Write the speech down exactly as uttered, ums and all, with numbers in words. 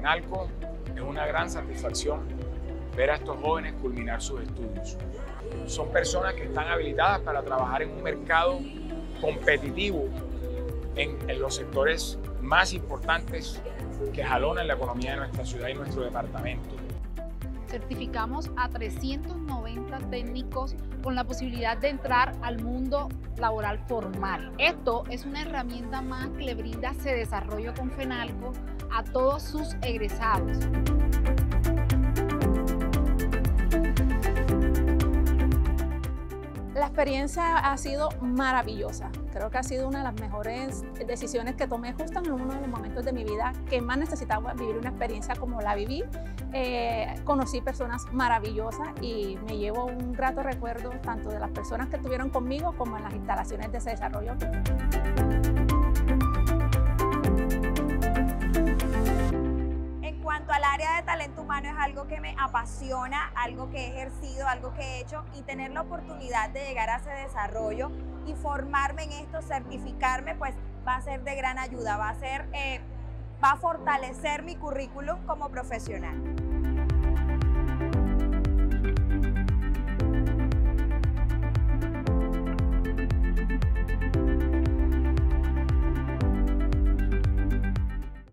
FENALCO es una gran satisfacción ver a estos jóvenes culminar sus estudios. Son personas que están habilitadas para trabajar en un mercado competitivo en, en los sectores más importantes que jalonan la economía de nuestra ciudad y nuestro departamento. Certificamos a trescientos noventa técnicos con la posibilidad de entrar al mundo laboral formal. Esto es una herramienta más que le brinda ese desarrollo con FENALCO a todos sus egresados. La experiencia ha sido maravillosa. Creo que ha sido una de las mejores decisiones que tomé justo en uno de los momentos de mi vida que más necesitaba vivir una experiencia como la viví. Eh, conocí personas maravillosas y me llevo un grato recuerdo tanto de las personas que estuvieron conmigo como en las instalaciones de ese desarrollo. En cuanto al área de talento humano, es algo que me apasiona, algo que he ejercido, algo que he hecho, y tener la oportunidad de llegar a ese desarrollo y formarme en esto, certificarme, pues va a ser de gran ayuda, va a ser, eh, va a fortalecer mi currículum como profesional.